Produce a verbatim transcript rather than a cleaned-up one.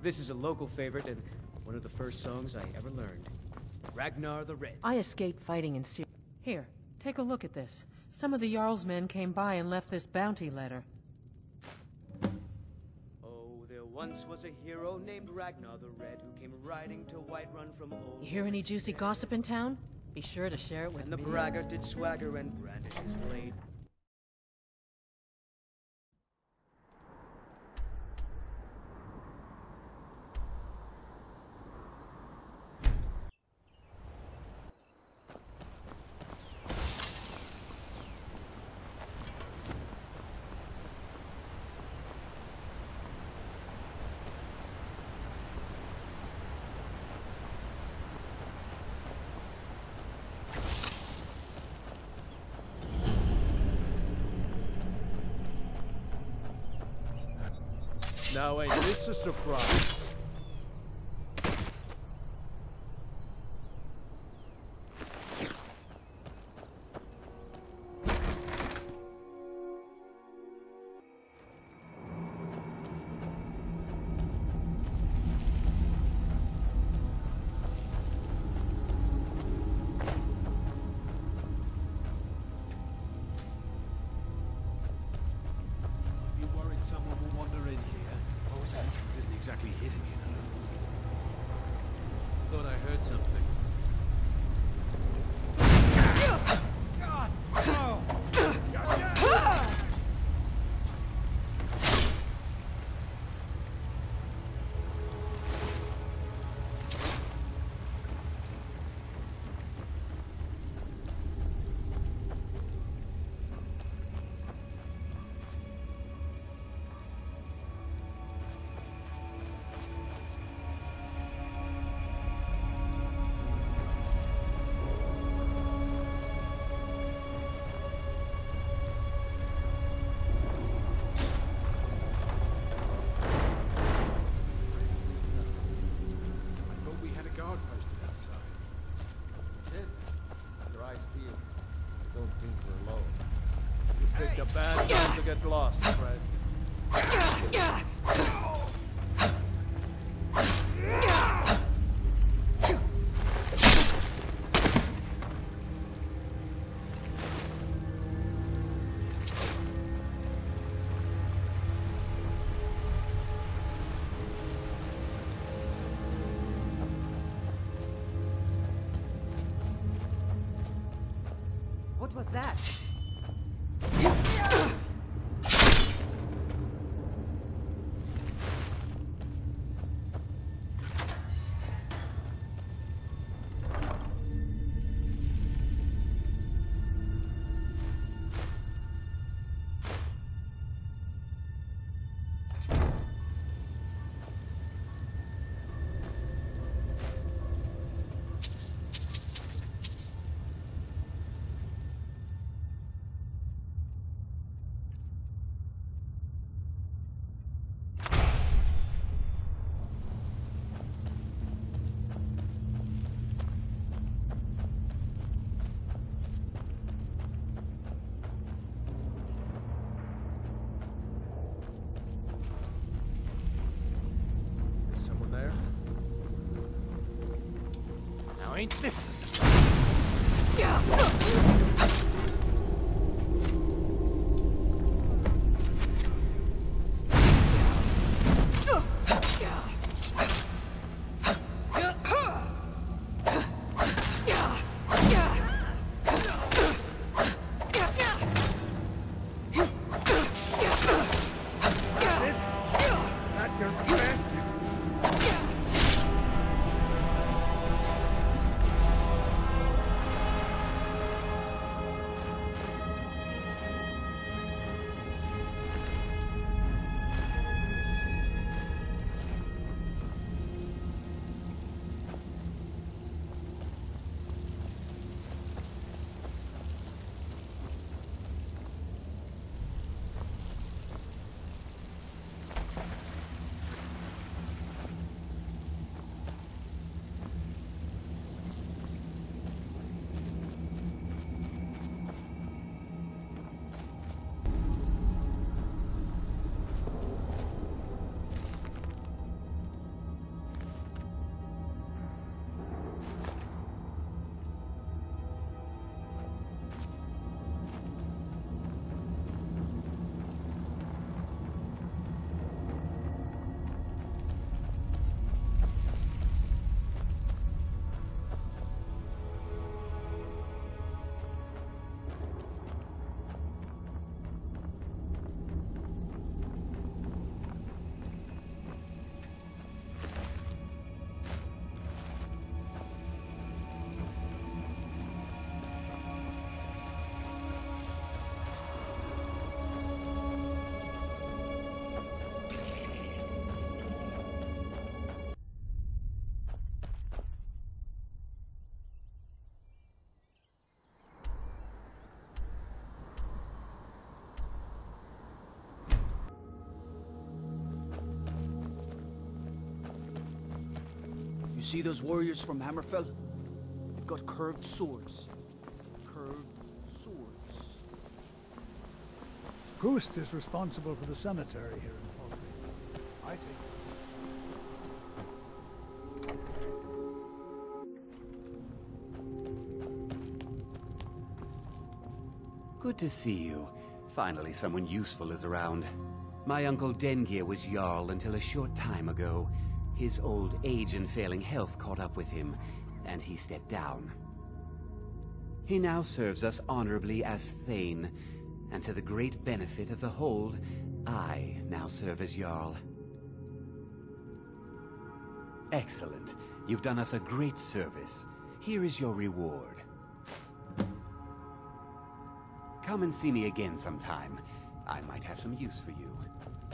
This is a local favorite and one of the first songs I ever learned. Ragnar the Red. I escaped fighting in Syria. Here, take a look at this. Some of the Jarl's men came by and left this bounty letter. Oh, there once was a hero named Ragnar the Red who came riding to Whiterun from old... You hear any juicy gossip in town? Be sure to share it with and the me. braggart did swagger and brandish his blade. Now ain't this a surprise? You worried someone will wander in here? Oh, this entrance isn't exactly hidden, you know. Thought I heard something. God! No! Picked a bad time to get lost, friend. What was that? Ain't this a surprise? That's your best. see those warriors from Hammerfell? They've got curved swords. Curved swords. Ghost is responsible for the cemetery here in Falkreath. I take it. Good to see you. Finally someone useful is around. My uncle Dengir was Jarl until a short time ago. His old age and failing health caught up with him, and he stepped down. He now serves us honorably as Thane, and to the great benefit of the Hold, I now serve as Jarl. Excellent. You've done us a great service. Here is your reward. Come and see me again sometime. I might have some use for you.